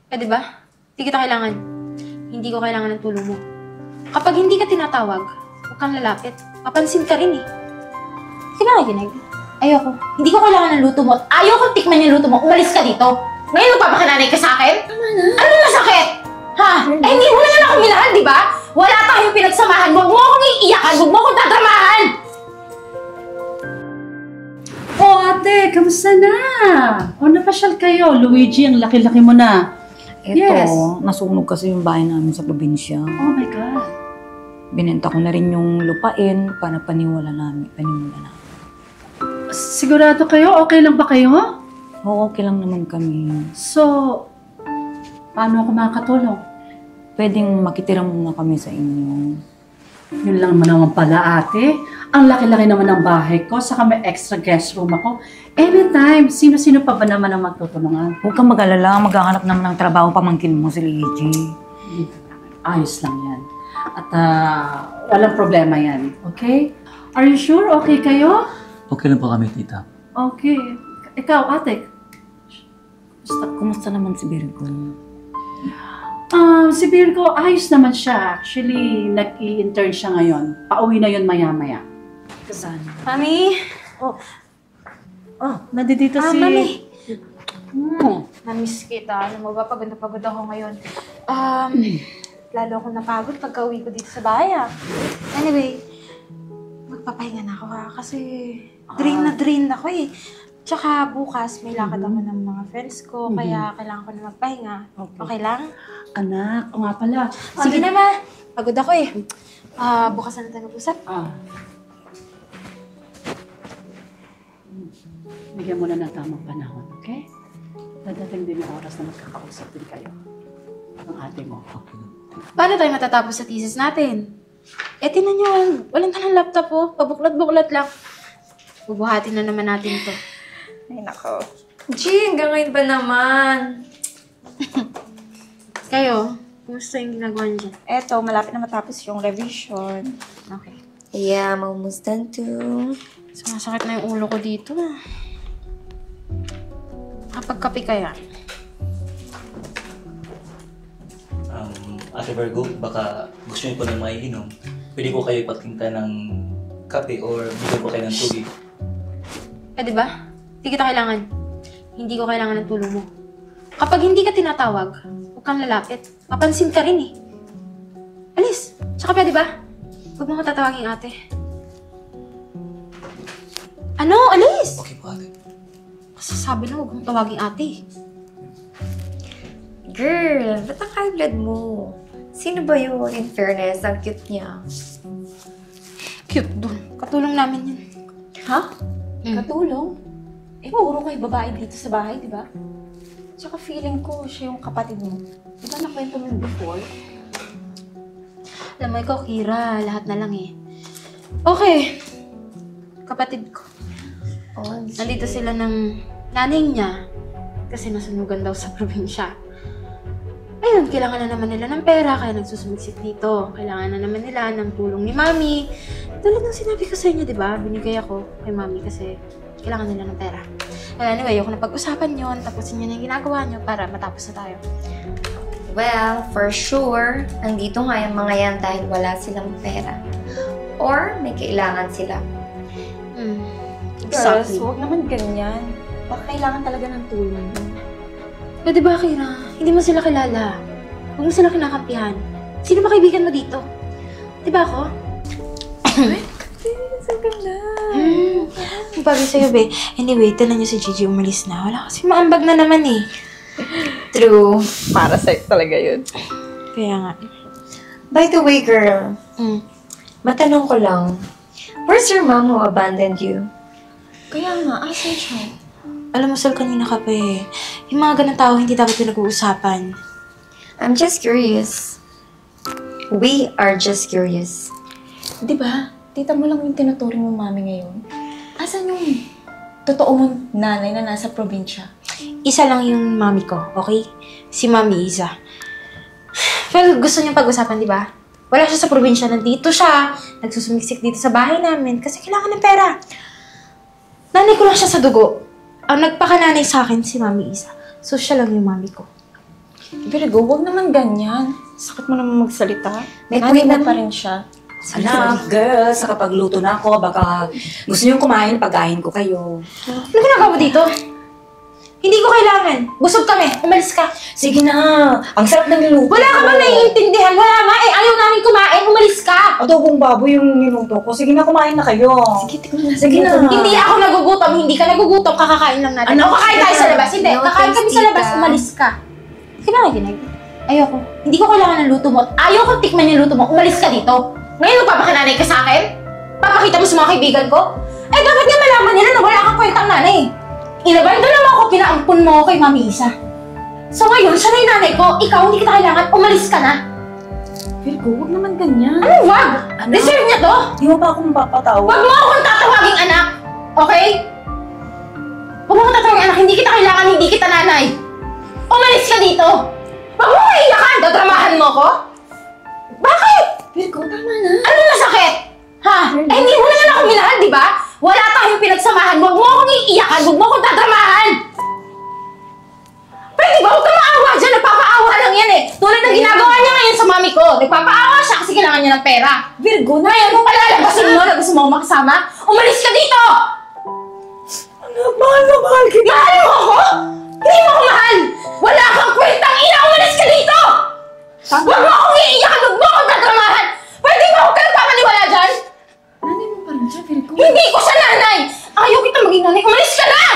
Pwede ba? Hindi kita kailangan. Hindi ko kailangan ng tulong mo. Kapag hindi ka tinatawag, huwag kang lalapit. Papansin ka rin eh. Hindi ka nakikinig. Ayoko. Hindi ko kailangan ng luto mo at ayoko tikman yung luto mo. Umalis ka dito. Ngayon magpapakananay ka sa akin? Tama na. Ano masakit? Ha? Eh hindi mo naman ako minahal, di ba? Wala tayong pinagsamahan. Huwag mo akong iiyakan. Huwag mo akong tadramahan. Oh, ate, kamusta na? O, napasyal kayo. Luigi, ang laki-laki mo na. Eto, Yes. nasunog kasi yung bahay namin sa probinsya. Oh my God. Binenta ko na rin yung lupain para panimula namin. Sigurado kayo? Okay lang ba kayo? Oo, okay lang naman kami. So, paano ako makakatulong? Pwedeng makitira muna kami sa inyo. Yun lang naman pala, ate. Ang laki-laki naman ng bahay ko, saka may extra guest room ako. Anytime, sino-sino pa ba naman ang magtutulungan? Huwag kang mag-alala, maghahanap naman ng trabaho pamangkin mo si Luigi. Ayos lang yan. At walang problema yan, okay? Are you sure? Okay kayo? Okay lang po kami, tita. Okay. Ikaw, ate. Kumusta naman si Virgo? Si Virgo, ayos naman siya. Actually, nag-i-intern siya ngayon. Pauwi na yun maya-maya. Saan? Mami! Nandito si... Mami! Namiss kita. Alam mo ba, pagod na pagod ako ngayon. Lalo akong napagod pagka uwi ko dito sa bahay Anyway, magpapahinga na ako kasi drain ako eh. Tsaka bukas may lakad ako ng mga friends ko, kaya kailangan ko na magpahinga. Okay lang? Anak, o nga pala. Sige na ma, pagod ako eh. Bukas na tayo mag-usap. Bigyan mo na ng tamang panahon, okay? Dadating din yung oras na magkakausap din kayo. Ang ate mo. Paano tayo matatapos sa thesis natin? Eh, tinan nyo, walang talang laptop oh. Pabuklat-buklat lang. Bubuhatin na naman natin to. Ay, nako. Gee, hanggang ngayon ba naman? Kayo, kumusta yung ginagawa niyo dyan? Eto, malapit na matapos yung revision. Okay. Yeah, mamustan too. Sumasakit na yung ulo ko dito Kapag kape kaya? Ate Virgo, baka gusto niyo po ng maiinom. Pwede ko kayo ipagtinta ng kape or bigyan ko kayo ng tubig. Pwede ba? Hindi kita kailangan. Hindi ko kailangan ng tulong mo. Kapag hindi ka tinatawag, huwag kang lalapit. Papansin ka rin eh. Alis! Tsaka pwede ba? Huwag mo ko tatawagin ate. Ano? Alis! Okay po, ate. Kasasabi na huwag mong tawagin ate. Girl, ba't ang high blood mo? Sino ba yun? In fairness, ang cute niya. Cute dun. Katulong namin yun. Ha? Katulong? Eh, puro kayo babae dito sa bahay, di ba? Tsaka feeling ko siya yung kapatid mo. Di ba nakwento mo yun before? Alam mo, ikaw, Kira. Lahat na lang eh. Okay. Kapatid ko. Oh, Nandito sila ng nanay niya. Kasi nasunugan daw sa probinsya. Ayun, kailangan na naman nila ng pera, kaya nagsusumiksik dito. Kailangan na naman nila ng tulong ni Mami. Tulad ng sinabi ko sa inyo, di ba? Binigay ako kay Mami kasi kailangan nila ng pera. Anyway, ako napag-usapan yun, tapusin nyo na yung ginagawa nyo para matapos na tayo. well, for sure, andito nga yung mga yan dahil wala silang pera. Or may kailangan sila. Exactly. Girls, huwag naman ganyan. Baka kailangan talaga ng tulong mo. Pwede ba, Kira? Hindi mo sila kilala. Huwag mo sila kinakampihan. Sino ba kaibigan mo dito? Di ba ako? Ang ganda. Ang bagay sa'yo, be. Anyway, tinan niyo si Gigi umalis na. Wala kasi maambag na naman eh. True. Para sa'yo talaga yun. Kaya nga. By the way, girl, matanong ko lang, where's your mom who abandoned you? Kaya nga, asan siya? Alam mo, Sal, kanina ka pa eh. Yung mga ganang tao, hindi dapat pinag-uusapan. I'm just curious. We are just curious. Di ba? Tita mo lang yung tinuturing mo mami ngayon. Asan yung totoo mong nanay na nasa probinsya? Isa lang yung mami ko, okay? Si Mami Isa. Pero gusto niyang pag-usapan, di ba? Wala siya sa probinsya, nandito siya. Nagsusumiksik dito sa bahay namin kasi kailangan ng pera. Nanay ko lang siya sa dugo. Ang nagpakananay sa akin si Mami Isa. So, siya lang yung mami ko. Virgo, huwag naman ganyan. Sakit mo naman magsalita. May Nanay point mo naman. pa rin siya. Anak, girl, sa kapagluto na ako, baka gusto niyong kumain, pagkain ko kayo. Ano ginagawa mo dito? Hindi ko kailangan. Busog kami. Umalis ka. Sige na, ang sarap ng niluto. Wala ka ba naiintindihan? Wala nga eh. Ayaw namin kumain. Umalis ka. Adobong baboy yung niluto ko. Sige na, kumain na kayo. Sige na. Hindi ako nagugutom. Hindi ka nagugutom. Kakakain lang natin. Ano? O kakain tayo sa labas. Hindi. No, Kakain kami sa thanks, labas. tita. Umalis ka. Sige na, Ginag. Ayoko. Hindi ko kailangan ng luto mo. Ayaw ko tikman yung luto mo. Umalis ka dito. Ngayon magpapakananay ka sa akin? Papakita mo sa mga kaibigan ko? Eh, dapat nga malaman nila na wala kang kwentang nanay. Inabando naman ako, pinaampun mo ako kay Mami Isa. So ngayon, siya na yung nanay ko. Ikaw, hindi kita kailangan. Umalis ka na. Virgo, huwag naman ganyan. Ano, wag? Anak. Deserve niya to. Di mo pa ako mapapatawa. Huwag mo akong tatawaging anak. Okay? Huwag mo akong tatawaging anak. Hindi kita kailangan, hindi kita nanay. Umalis ka dito. Huwag mo iyakan. Dadramahan mo ko? Bakit? Virgo, tama na. Ano masakit? Ha? Eh, hindi mo naman ako minahal, di ba? Wala tayong pinagsamahan. Huwag mo akong iiyakan. Huwag mo akong dadramahan. Pwede ba? Huwag kang maawa dyan. Nagpapaawa lang yan eh. Tulad ng ginagawa niya ngayon sa mami ko. Nagpapaawa siya kasi kailangan niya ng pera. Virgo, Ngayon, kung palalabasin mo na gusto mo makasama, umalis ka dito! Anak, mahal na mahal kita. Mahal mo ako? Hindi mo ako mahal! Wala kang kwentang ina! Umalis ka dito! Huwag mo akong iiyakan! Huwag mo akong tadramahan! Pwede ba huwag ka nagpapaniwala dyan? nanay mo pa rin siya, Virgo. Hindi ko siya nanay! Ayaw kita maging nanay! Umalis ka na!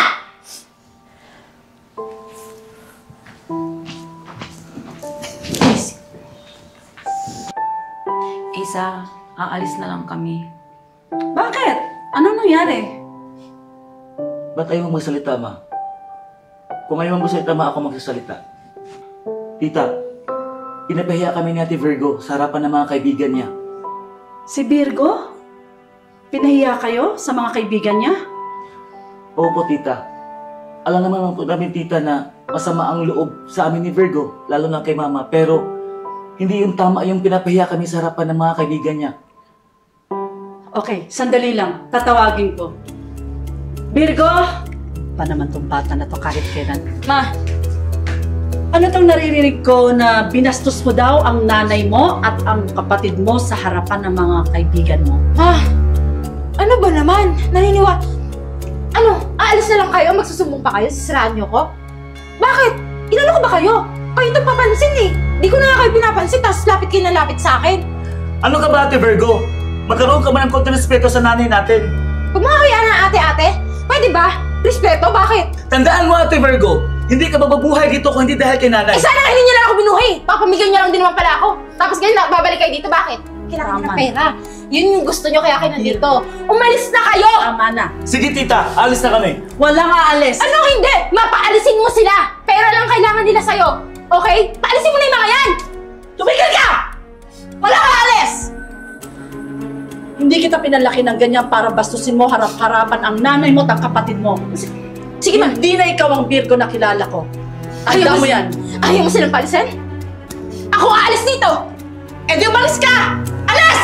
Isa, aalis na lang kami. Bakit? Anong nangyari? Ba't ayaw mong magsalita, ma? Kung ayaw mong magsalita, ma, ako magsasalita. Tita, pinapahiya kami ni Ate Virgo sa harapan ng mga kaibigan niya. Si Virgo? Pinahiya kayo sa mga kaibigan niya? Opo, tita. Alam naman po namin, tita, na masama ang loob sa amin ni Virgo, lalo na kay mama, pero hindi yung tama yung pinapahiya kami sa harapan ng mga kaibigan niya. Okay, sandali lang. Tatawagin ko. Virgo! Pa naman tong bata na to kahit kailan. Ma! Ano tong naririnig ko na binastos mo daw ang nanay mo at ang kapatid mo sa harapan ng mga kaibigan mo? Ha? Ano ba naman? Ano? Aalis na lang kayo? Magsusumbong pa kayo? Sisiraan niyo ko? Bakit? Inano ko ba kayo? Kayo itong papansin eh. Di ko na nga kayo pinapansin, tapos lapit kayo na lapit sa akin. Ano ka ba, Ate Virgo? Magkaroon ka ba ng konting respeto sa nanay natin? Huwag mga kaya na ate-ate. Pwede ba? Respeto? Bakit? Tandaan mo, Ate Virgo, hindi ka mababuhay dito kung hindi dahil kay nanay. Eh sana nga hindi niyo na ako binuhay. Papamigay niyo lang din naman pala ako. Tapos ganyan, babalik kayo dito. Bakit? Kailangan niyo ng Tama. pera. Yun yung gusto niyo kaya kayo nandito. Umalis na kayo! Tama na. Sige, tita, alis na kami. Walang aalis. Ano hindi? Mapaalisin mo sila! Pera lang kailangan nila sa'yo. Okay? Paalisin mo na yung mga yan! Tumigil ka! Walang aalis! Hindi kita pinalaki ng ganyan para bastusin mo harap-harapan ang nanay mo at ang kapatid mo. Sige ma, Hindi na ikaw ang Virgo na kilala ko. Tanda mo yan. Ayaw mo silang palisin? Ako aalis dito! Eh di umalis ka! Alis!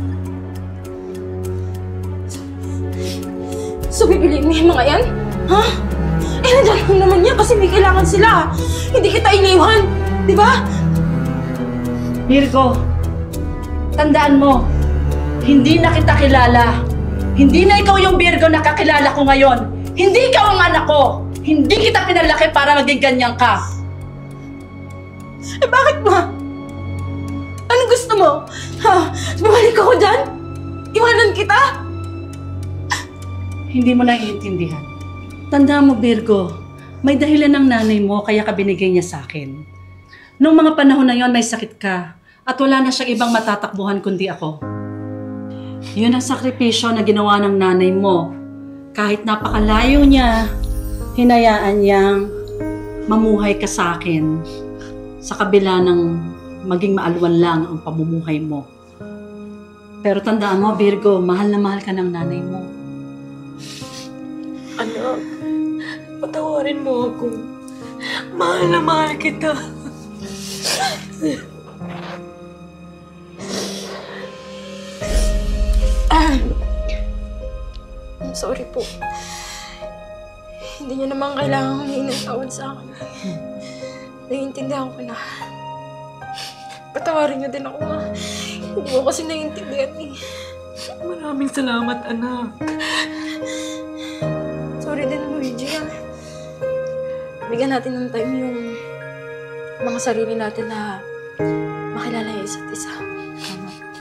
So bibiliin mo yung mga yan? Ha? Eh nandiyan lang naman yan kasi may kailangan sila. Hindi kita iniwan. Di ba? Virgo, tandaan mo, hindi na kita kilala. Hindi na ikaw yung Virgo na kakilala ko ngayon. Hindi ikaw ang anak ko. Hindi kita pinalaki para maging ganyan ka. Eh bakit ma? Anong gusto mo? Ha? Bumalik ako dyan? Iwanan kita? Hindi mo naiintindihan. Tandaan mo, Virgo, may dahilan ng nanay mo kaya ka binigay niya sa akin. Noong mga panahon na yon may sakit ka at wala na siyang ibang matatakbuhan kundi ako. Yun ang sakripisyo na ginawa ng nanay mo. Kahit napakalayo niya, hinayaan niyang mamuhay ka sa akin sa kabila ng maging maalwan lang ang pamumuhay mo. Pero tandaan mo, Virgo, mahal na mahal ka ng nanay mo. Anak, patawarin mo ako. Mahal na mahal kita. I'm sorry po. Hindi niyo naman kailangan humingi ng tawad sa akin. Naiintindihan ko na. Patawarin niyo din ako, ma. Hindi ko kasi naiintindihan eh. Maraming salamat, anak. Sorry din, Luigi, ah. Bigyan natin ng time yung mga sarili natin na makilala yung isa't isa.